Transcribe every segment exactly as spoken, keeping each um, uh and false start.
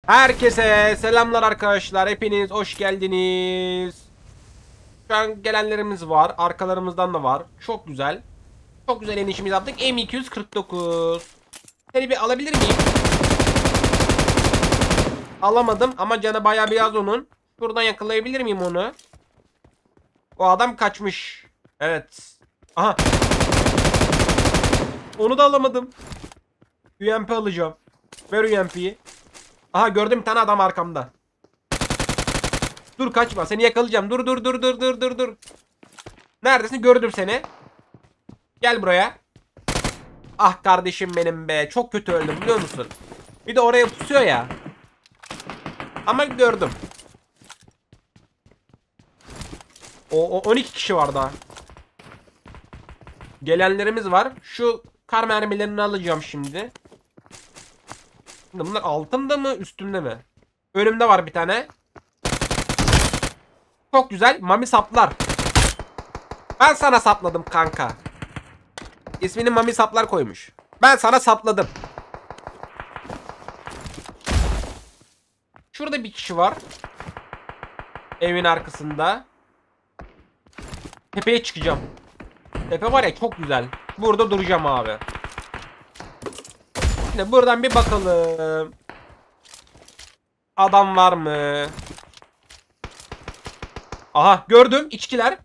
Herkese selamlar arkadaşlar. Hepiniz hoş geldiniz. Şu an gelenlerimiz var. Arkalarımızdan da var. Çok güzel. Çok güzel inişimizi yaptık. M iki yüz kırk dokuz. Seni bir alabilir miyim? Alamadım ama canı bayağı biraz onun. Şuradan yakalayabilir miyim onu? O adam kaçmış. Evet. Aha. Onu da alamadım. U M P alacağım. Ver U M P'yi. Aha, gördüm bir tane adam arkamda. Dur, kaçma, seni yakalayacağım. Dur dur dur dur dur dur dur. Neredesin? Gördüm seni. Gel buraya. Ah kardeşim benim be. Çok kötü öldüm biliyor musun? Bir de oraya pusuyor ya. Ama gördüm. O, o on iki kişi var daha. Gelenlerimiz var. Şu kar mermilerini alacağım şimdi. Şimdi bunlar altında mı üstümde mi? Önümde var bir tane. Çok güzel. Mami saplar. Ben sana sapladım kanka. İsmini Mami saplar koymuş. Ben sana sapladım. Şurada bir kişi var. Evin arkasında. Tepeye çıkacağım. Tepe var ya, çok güzel. Burada duracağım abi. Şimdi buradan bir bakalım. Adam var mı? Aha, gördüm. İçkiler.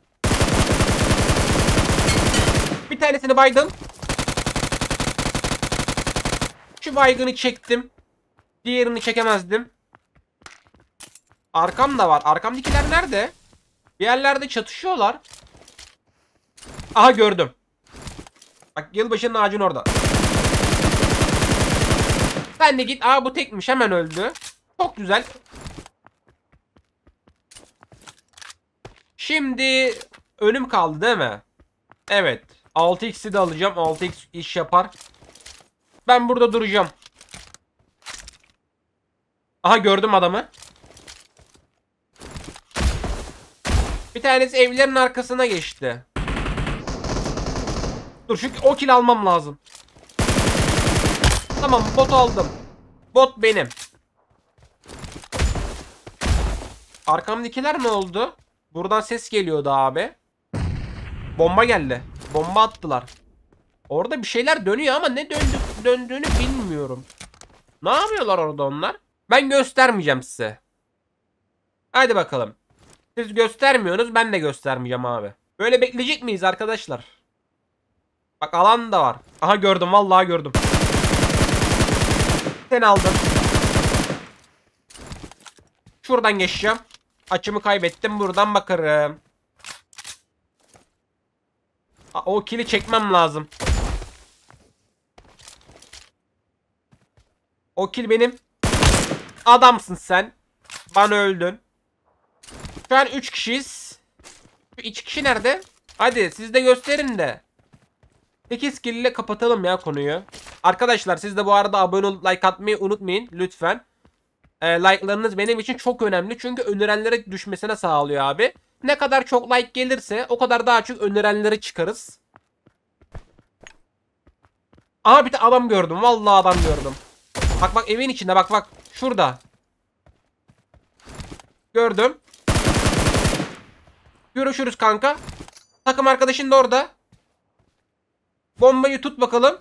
Bir tanesini baydım. Şu baygını çektim. Diğerini çekemezdim. Arkam da var. Arkamdakiler nerede? Bir yerlerde çatışıyorlar. Aha, gördüm. Bak, yılbaşının ağacın orada. Sen de git. Aa, bu tekmiş, hemen öldü. Çok güzel. Şimdi önüm kaldı değil mi? Evet. altı x'i de alacağım. altı x iş yapar. Ben burada duracağım. Aha, gördüm adamı. Bir tanesi evlerin arkasına geçti. Dur, şu o kill almam lazım. Tamam, bot aldım. Bot benim. Arkamdakiler ne oldu? Buradan ses geliyordu abi. Bomba geldi. Bomba attılar. Orada bir şeyler dönüyor ama ne döndü, döndüğünü bilmiyorum. Ne yapıyorlar orada onlar? Ben göstermeyeceğim size. Hadi bakalım. Siz göstermiyorsunuz, ben de göstermeyeceğim abi. Böyle bekleyecek miyiz arkadaşlar? Bak, alan da var. Aha, gördüm, vallahi gördüm. Sen aldın. Şuradan geçeceğim. Açımı kaybettim, buradan bakarım. O kili çekmem lazım. O kill benim. Adamsın sen. Bana öldün. Şu an üç kişiyiz. Şu iki kişi nerede? Hadi siz de gösterin de. sekiz kill ile kapatalım ya konuyu. Arkadaşlar, siz de bu arada abone olup like atmayı unutmayın lütfen. E, like'larınız benim için çok önemli. Çünkü önerilenlere düşmesine sağlıyor abi. Ne kadar çok like gelirse o kadar daha çok önerilenlere çıkarız. Aha, bir de adam gördüm. Vallahi adam gördüm. Bak bak, evin içinde, bak bak. Şurada. Gördüm. Görüşürüz kanka. Takım arkadaşın da orada. Bombayı tut bakalım.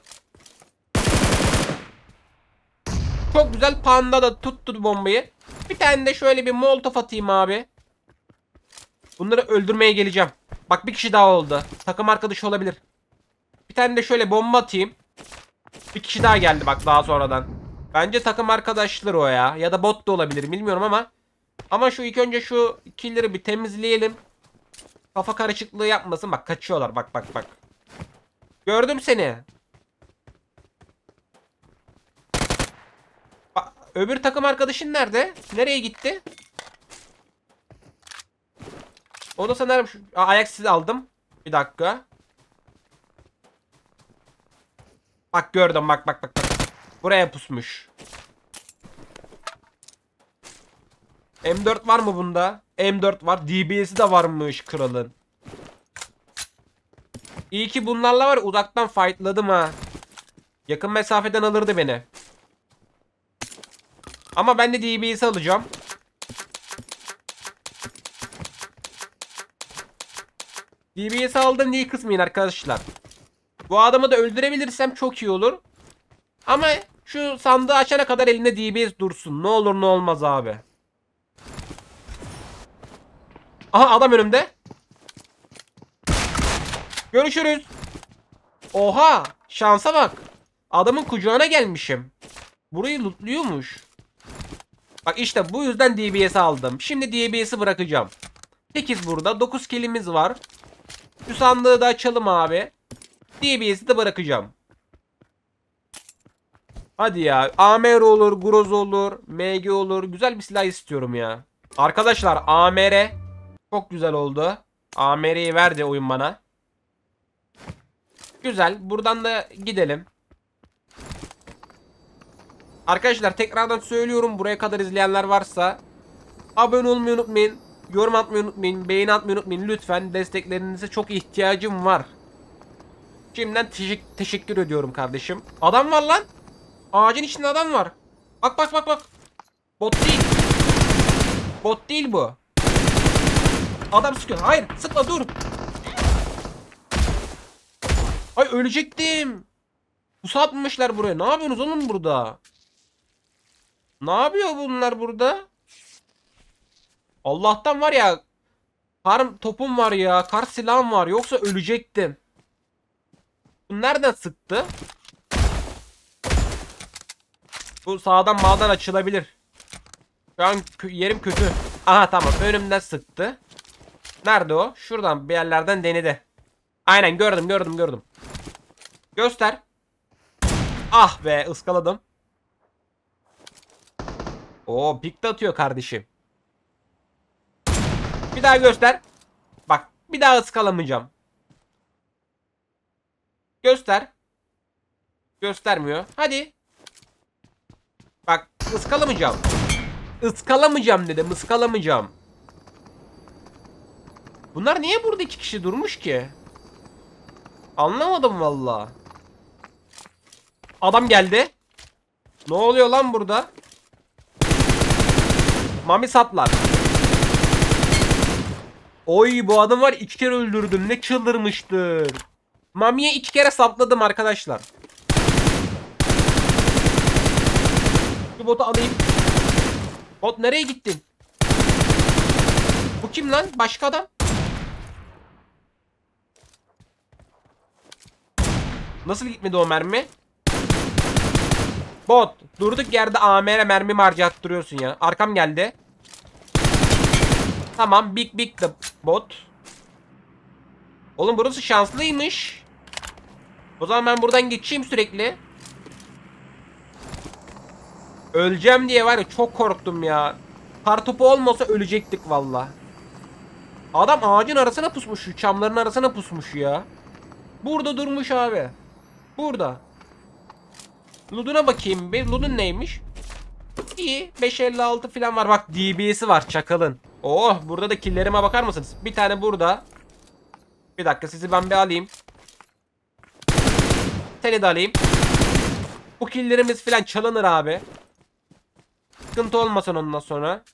Çok güzel, panda da tuttu bombayı. Bir tane de şöyle bir molotof atayım abi. Bunları öldürmeye geleceğim. Bak, bir kişi daha oldu. Takım arkadaşı olabilir. Bir tane de şöyle bomba atayım. Bir kişi daha geldi bak daha sonradan. Bence takım arkadaşları o ya. Ya da bot da olabilir, bilmiyorum ama. Ama şu ilk önce şu killleri bir temizleyelim. Kafa karışıklığı yapmasın. Bak, kaçıyorlar, bak bak bak. Gördüm seni. Bak, öbür takım arkadaşın nerede? Nereye gitti? O da sanırım şu... Aa, ayak sizi aldım. Bir dakika. Bak, gördüm, bak bak bak bak. Buraya pusmuş. M dört var mı bunda? M dört var. D B S'i de varmış kralın. İyi ki bunlarla var, uzaktan fightladım ha. Yakın mesafeden alırdı beni. Ama ben de D B S alacağım. D B S aldım diye kısmayın arkadaşlar. Bu adamı da öldürebilirsem çok iyi olur. Ama şu sandığı açana kadar elinde D B S dursun. Ne olur ne olmaz abi. Aha adam önümde. Görüşürüz. Oha şansa bak. Adamın kucağına gelmişim. Burayı lootluyormuş. Bak işte bu yüzden D B S aldım. Şimdi D B S'i bırakacağım. sekiz burada. dokuz kilimiz var. Şu sandığı da açalım abi. D B S'i de bırakacağım. Hadi ya. A M R olur, Groza olur, M G olur. Güzel bir silah istiyorum ya. Arkadaşlar A M R çok güzel oldu. A M R'yi verdi oyun bana. Güzel. Buradan da gidelim. Arkadaşlar tekrardan söylüyorum. Buraya kadar izleyenler varsa abone olmayı unutmayın. Yorum atmayı unutmayın. Beğeni atmayı unutmayın. Lütfen desteklerinize çok ihtiyacım var. Şimdiden teşek teşekkür ediyorum kardeşim. Adam var lan. Ağacın içinde adam var. Bak bak bak bak. Bot değil. Bot değil bu. Adam sıkıyor. Hayır sıkma dur. Ay ölecektim. Pusu atmışlar buraya. Ne yapıyorsunuz oğlum burada? Ne yapıyor bunlar burada? Allah'tan var ya. Kar topum var ya. Kar silahım var. Yoksa ölecektim. Bu nereden sıktı? Bu sağdan mağdan açılabilir. Şu an yerim kötü. Aha tamam önümden sıktı. Nerede o? Şuradan bir yerlerden denedi. Aynen gördüm gördüm gördüm. Göster. Ah be ıskaladım. Oo pik de atıyor kardeşim. Bir daha göster. Bak bir daha ıskalamayacağım. Göster. Göstermiyor. Hadi. Bak ıskalamayacağım. Iskalamayacağım dedim. Iskalamayacağım. Bunlar niye burada iki kişi durmuş ki? Anlamadım valla. Adam geldi. Ne oluyor lan burada? Mami saplar. Oy bu adam var iki kere öldürdüm. Ne çıldırmıştır. Mami'ye iki kere sapladım arkadaşlar. Şu botu alayım. Bot nereye gittin? Bu kim lan? Başka adam. Nasıl gitmedi o mermi? Bot. Durduk yerde A M R mermi harcattırıyorsun ya. Arkam geldi. Tamam. Big big the bot. Oğlum burası şanslıymış. O zaman ben buradan geçeyim sürekli. Öleceğim diye var ya çok korktum ya. Kartopu olmasa ölecektik valla. Adam ağacın arasına pusmuş. Şu çamların arasına pusmuş ya. Burada durmuş abi. Burada. Ludun'a bakayım bir. Ludun neymiş? İyi. beş elli altı falan var. Bak D B S'i var çakalın. Oh burada da killerime bakar mısınız? Bir tane burada. Bir dakika sizi ben bir alayım. Seni de alayım. Bu killerimiz falan çalınır abi. Sıkıntı olmasın ondan sonra.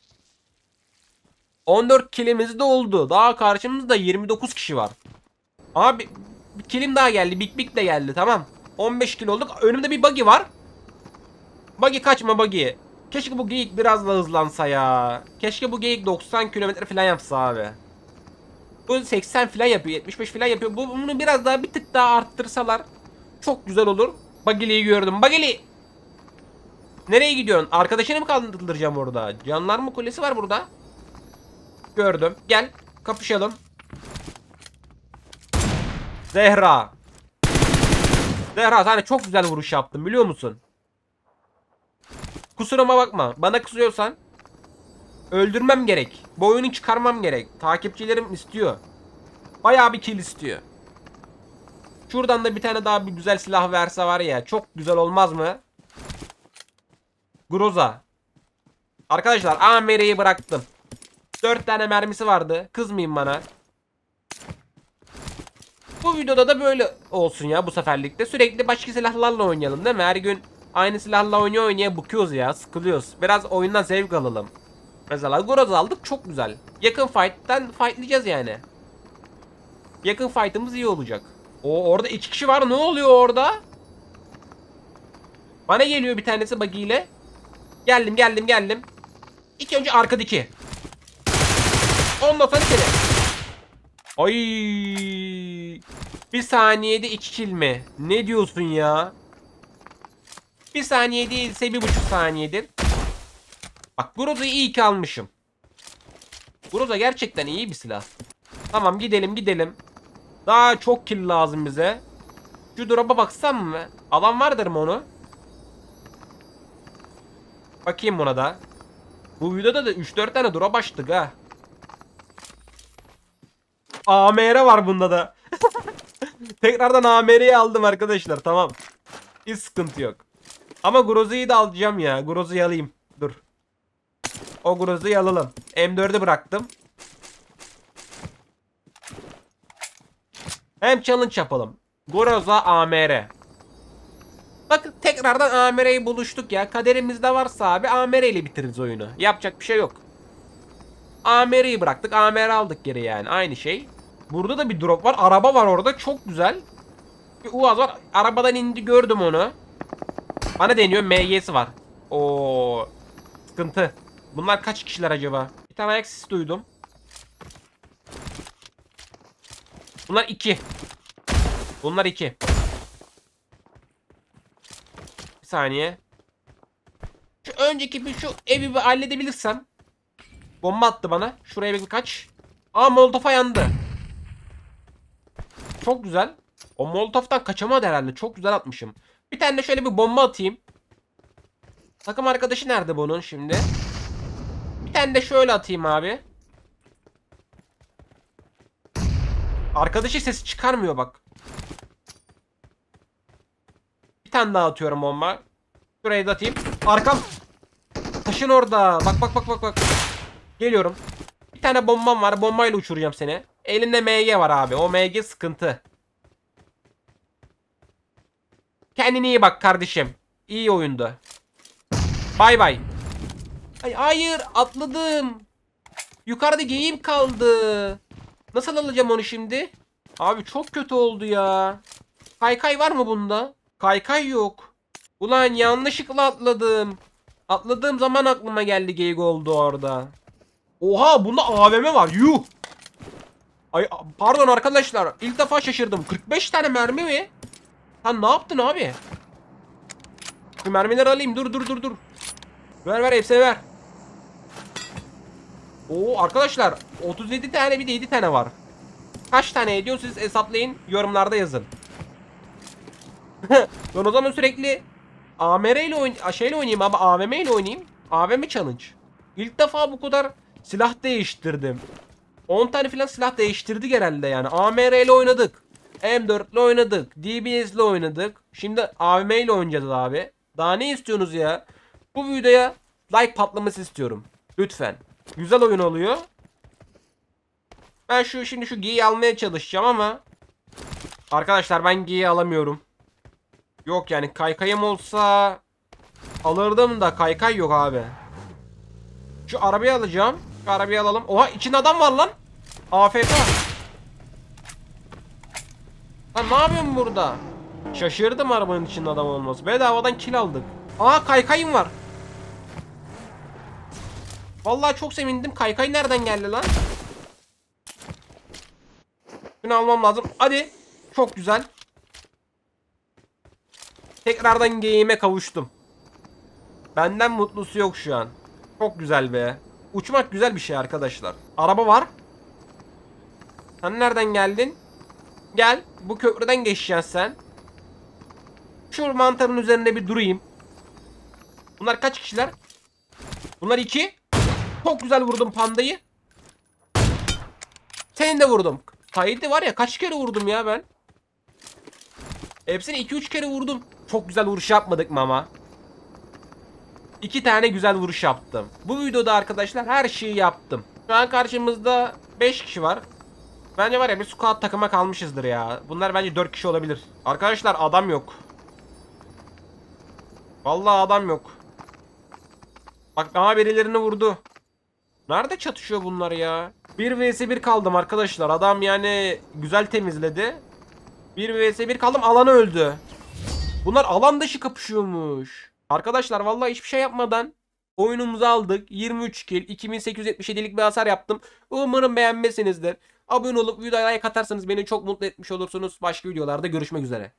on dört kilimiz de oldu. Daha karşımızda yirmi dokuz kişi var. Abi bir kilim daha geldi. Big Big de geldi tamam. on beş kilo olduk. Önümde bir buggy var. Buggy kaçma buggy. Keşke bu geyik biraz da hızlansa ya. Keşke bu geyik doksan kilometre falan yapsa abi. Bu seksen falan yapıyor. yetmiş beş falan yapıyor. Bu, bunu biraz daha bir tık daha arttırsalar çok güzel olur. Buggy'liyi gördüm. Buggy'li. Nereye gidiyorsun? Arkadaşını mı kaldıracağım orada? Canlar mı kulesi var burada? Gördüm. Gel. Kapışalım. Zehra. Zehra sana çok güzel vuruş yaptım biliyor musun? Kusuruma bakma. Bana kızıyorsan öldürmem gerek. Bu oyunu çıkarmam gerek. Takipçilerim istiyor. Bayağı bir kill istiyor. Şuradan da bir tane daha bir güzel silah verse var ya. Çok güzel olmaz mı? Groza. Arkadaşlar A M R'yi bıraktım. dört tane mermisi vardı. Kızmayın bana. Bu videoda da böyle olsun ya bu seferlikte. Sürekli başka silahlarla oynayalım değil mi? Her gün Aynı silahla oynuyor oynaya bıkıyoruz ya. Sıkılıyoruz. Biraz oyundan zevk alalım. Mesela Groza aldık, çok güzel. Yakın fight'tan fightlayacağız yani. Yakın fight'ımız iyi olacak. O orada iki kişi var. Ne oluyor orada? Bana geliyor bir tanesi buggy ile. Geldim geldim geldim. İlk önce arkadaki. Ondan sonra seni. Ay. Bir saniyede iki kill mi? Ne diyorsun ya? Bir saniye değilse bir buçuk saniyedir. Bak Groza'yı iyi ki almışım. Groza gerçekten iyi bir silah. Tamam gidelim gidelim. Daha çok kill lazım bize. Şu drop'a baksam mı? Alan vardır mı onu? Bakayım buna da. Bu videoda da üç dört tane drop açtık ha. A M R var bunda da. Tekrardan A M R'yi aldım arkadaşlar, tamam. Hiç sıkıntı yok. Ama Groza'yı da alacağım ya. Groza'yı alayım. Dur. O Groza'yı alalım. M dördü bıraktım. Hem challenge yapalım. Groza A M R. Bak tekrardan A M R'yi buluştuk ya. Kaderimizde varsa abi A M R ile bitiririz oyunu. Yapacak bir şey yok. A M R'yi bıraktık. A M R aldık geri yani. Aynı şey. Burada da bir drop var. Araba var orada. Çok güzel. Bir U A Z var. Arabadan indi, gördüm onu. Bana deniyor. M G'si var. Oo, sıkıntı. Bunlar kaç kişiler acaba? Bir tane ayak sesi duydum. Bunlar iki. Bunlar iki. Bir saniye. Şu önceki bir şu evi bir halledebilirsem. Bomba attı bana. Şuraya bir kaç. Aa, Molotof'a yandı. Çok güzel. O Molotof'tan kaçamadı herhalde. Çok güzel atmışım. Bir tane de şöyle bir bomba atayım. Takım arkadaşı nerede bunun şimdi? Bir tane de şöyle atayım abi. Arkadaşı sesi çıkarmıyor bak. Bir tane daha atıyorum bomba. Şurayı da atayım. Arkam. Taşın orada. Bak bak bak bak bak. Geliyorum. Bir tane bombam var. Bombayla uçuracağım seni. Elinde M G var abi. O M G sıkıntı. Kendine iyi bak kardeşim. İyi oyundu. Bay bay. Ay, hayır atladım. Yukarıda geyim kaldı. Nasıl alacağım onu şimdi? Abi çok kötü oldu ya. Kaykay var mı bunda? Kaykay yok. Ulan yanlışlıkla atladım. Atladığım zaman aklıma geldi geyik oldu orada. Oha, bunda A V M var. Yuh. Ay pardon arkadaşlar. İlk defa şaşırdım. kırk beş tane mermi mi? Sen ne yaptın abi? Şu mermileri alayım. Dur dur dur dur. Ver ver, hepsini ver. Oo arkadaşlar, otuz yedi tane, bir de yedi tane var. Kaç tane ediyor siz hesaplayın, yorumlarda yazın. Ben o zaman sürekli A M R ile oyn şeyle oynayayım abi, A V M ile oynayayım. A V M challenge. İlk defa bu kadar silah değiştirdim. on tane falan silah değiştirdik herhalde yani. A M R ile oynadık. M dört ile oynadık. D B S ile oynadık. Şimdi A V M ile oynayacağız abi. Daha ne istiyorsunuz ya? Bu videoya like patlaması istiyorum. Lütfen. Güzel oyun oluyor. Ben şu şimdi şu giyi almaya çalışacağım ama arkadaşlar ben giyi alamıyorum. Yok yani, kaykayım olsa alırdım da kaykay yok abi. Şu arabayı alacağım. Şu arabayı alalım. Oha, içinde adam var lan. A F K. Lan ne yapıyorsun burada? Şaşırdım arabanın içinde adam olması. Bedavadan kill aldık. Aa, kaykayım var. Vallahi çok sevindim. Kaykay nereden geldi lan? Şunu almam lazım. Hadi. Çok güzel. Tekrardan game'e kavuştum. Benden mutlusu yok şu an. Çok güzel be. Uçmak güzel bir şey arkadaşlar. Araba var. Sen nereden geldin? Gel. Bu köprüden geçeceksin sen. Şu mantarın üzerinde bir durayım. Bunlar kaç kişiler? Bunlar iki. Çok güzel vurdum pandayı. Seni de vurdum. Kaydı var ya, kaç kere vurdum ya ben. Hepsini iki üç kere vurdum. Çok güzel vuruş yapmadık mı ama? iki tane güzel vuruş yaptım. Bu videoda arkadaşlar her şeyi yaptım. Şu an karşımızda beş kişi var. Bence var ya, bir squad takıma kalmışızdır ya. Bunlar bence dört kişi olabilir. Arkadaşlar adam yok. Vallahi adam yok. Bak ama birilerini vurdu. Nerede çatışıyor bunlar ya? bir vs bir kaldım arkadaşlar. Adam yani güzel temizledi. bir vs bir kaldım, alanı öldü. Bunlar alan dışı kapışıyormuş. Arkadaşlar vallahi hiçbir şey yapmadan oyunumuzu aldık. yirmi üç kill, iki bin sekiz yüz yetmiş yedilik bir hasar yaptım. Umarım beğenmişsinizdir. Abone olup videoya like atarsanız beni çok mutlu etmiş olursunuz. Başka videolarda görüşmek üzere.